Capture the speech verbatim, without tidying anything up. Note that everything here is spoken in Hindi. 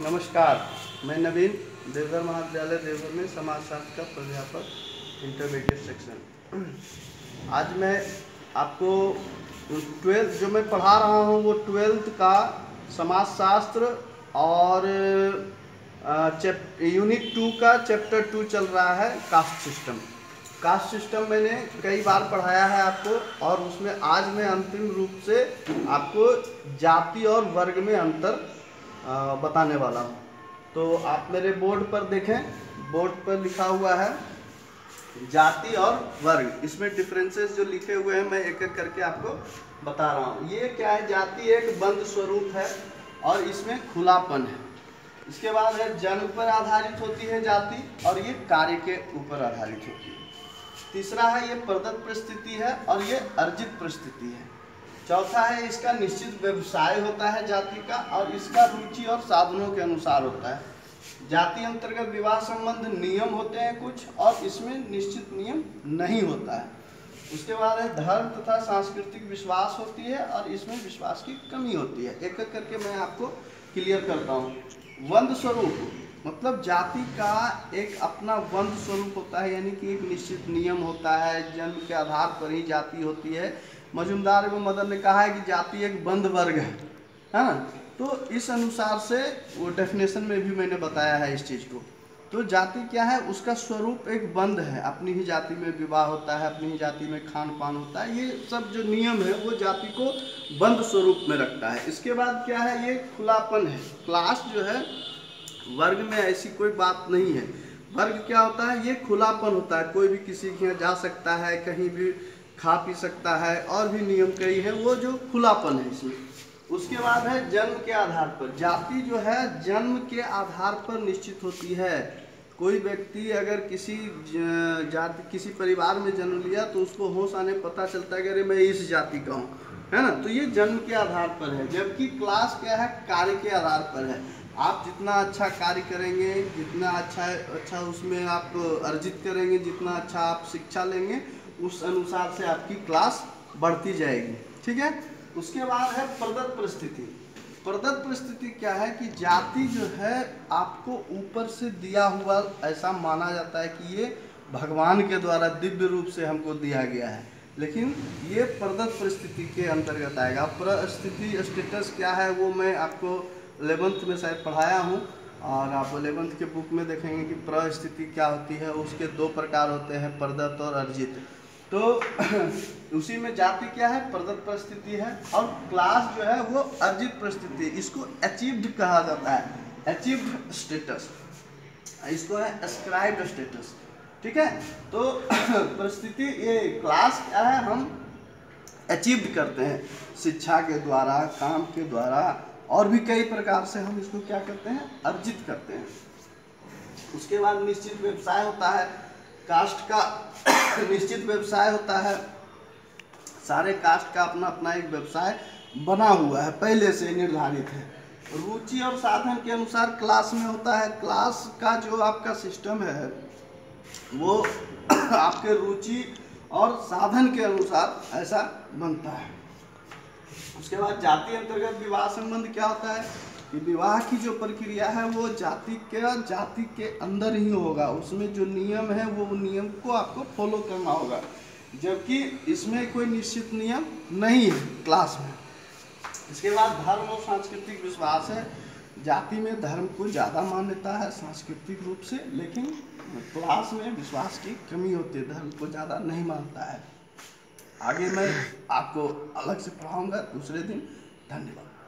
नमस्कार, मैं नवीन देवघर महाविद्यालय देवघर में समाजशास्त्र का प्राध्यापक इंटरमीडिएट सेक्शन। आज मैं आपको ट्वेल्थ जो मैं पढ़ा रहा हूँ वो ट्वेल्थ का समाजशास्त्र और चैप यूनिट टू का चैप्टर टू चल रहा है कास्ट सिस्टम। कास्ट सिस्टम मैंने कई बार पढ़ाया है आपको, और उसमें आज मैं अंतिम रूप से आपको जाति और वर्ग में अंतर बताने वाला हूँ। तो आप मेरे बोर्ड पर देखें, बोर्ड पर लिखा हुआ है जाति और वर्ग। इसमें डिफरेंसेस जो लिखे हुए हैं मैं एक एक करके आपको बता रहा हूँ। ये क्या है, जाति एक बंद स्वरूप है और इसमें खुलापन है। इसके बाद है जन्म पर आधारित होती है जाति, और ये कार्य के ऊपर आधारित होती है। तीसरा है ये प्रदत्त परिस्थिति है और ये अर्जित परिस्थिति है। चौथा है इसका निश्चित व्यवसाय होता है जाति का, और इसका रुचि और साधनों के अनुसार होता है। जाति अंतर्गत विवाह संबंध नियम होते हैं कुछ, और इसमें निश्चित नियम नहीं होता है। उसके बाद है धर्म तथा सांस्कृतिक विश्वास होती है, और इसमें विश्वास की कमी होती है। एक एक करके मैं आपको क्लियर करता हूँ। वंद स्वरूप मतलब जाति का एक अपना वंद स्वरूप होता है, यानी कि एक निश्चित नियम होता है, जन्म के आधार पर ही जाति होती है। मजुमदार एवं मदन ने कहा है कि जाति एक बंद वर्ग है, है ना। तो इस अनुसार से वो डेफिनेशन में भी मैंने बताया है इस चीज़ को। तो जाति क्या है, उसका स्वरूप एक बंद है। अपनी ही जाति में विवाह होता है, अपनी ही जाति में खान पान होता है, ये सब जो नियम है वो जाति को बंद स्वरूप में रखता है। इसके बाद क्या है, ये खुलापन है। क्लास जो है, वर्ग में ऐसी कोई बात नहीं है। वर्ग क्या होता है, ये खुलापन होता है। कोई भी किसी के यहाँ जा सकता है, कहीं भी खा पी सकता है, और भी नियम कई है, वो जो खुलापन है इसमें। उसके बाद है जन्म के आधार पर। जाति जो है जन्म के आधार पर निश्चित होती है। कोई व्यक्ति अगर किसी जाति किसी परिवार में जन्म लिया तो उसको होश आने पता चलता है कि अरे मैं इस जाति का हूँ, है ना। तो ये जन्म के आधार पर है। जबकि क्लास क्या है, कार्य के आधार पर है। आप जितना अच्छा कार्य करेंगे, जितना अच्छा अच्छा उसमें आप अर्जित करेंगे, जितना अच्छा आप शिक्षा लेंगे, उस अनुसार से आपकी क्लास बढ़ती जाएगी। ठीक है। उसके बाद है प्रदत्त परिस्थिति। प्रदत्त परिस्थिति क्या है कि जाति जो है आपको ऊपर से दिया हुआ, ऐसा माना जाता है कि ये भगवान के द्वारा दिव्य रूप से हमको दिया गया है, लेकिन ये प्रदत्त परिस्थिति के अंतर्गत आएगा। परिस्थिति स्टेटस क्या है वो मैं आपको इलेवंथ में शायद पढ़ाया हूँ, और आप इलेवंथ के बुक में देखेंगे कि परिस्थिति क्या होती है। उसके दो प्रकार होते हैं, प्रदत्त और अर्जित। तो उसी में जाति क्या है, प्रदत्त परिस्थिति है, और क्लास जो है वो अर्जित परिस्थिति। इसको अचीव्ड कहा जाता है, अचीव्ड स्टेटस। इसको है एस्क्राइब्ड स्टेटस। ठीक है। तो परिस्थिति ये क्लास क्या है, हम अचीव्ड करते हैं शिक्षा के द्वारा, काम के द्वारा, और भी कई प्रकार से हम इसको क्या करते हैं, अर्जित करते हैं। उसके बाद निश्चित व्यवसाय होता है। कास्ट का निश्चित व्यवसाय होता है। सारे कास्ट का अपना अपना एक व्यवसाय बना हुआ है, पहले से निर्धारित है। रुचि और साधन के अनुसार क्लास में होता है। क्लास का जो आपका सिस्टम है वो आपके रुचि और साधन के अनुसार ऐसा बनता है। उसके बाद जाति अंतर्गत विवाह संबंध क्या होता है कि विवाह की जो प्रक्रिया है वो जाति के जाति के अंदर ही होगा। उसमें जो नियम है वो नियम को आपको फॉलो करना होगा, जबकि इसमें कोई निश्चित नियम नहीं है क्लास में। इसके बाद धर्म और सांस्कृतिक विश्वास है। जाति में धर्म को ज़्यादा मान्यता है सांस्कृतिक रूप से, लेकिन क्लास में विश्वास की कमी होती है, धर्म को ज़्यादा नहीं मानता है। आगे मैं आपको अलग से पढ़ाऊंगा दूसरे दिन। धन्यवाद।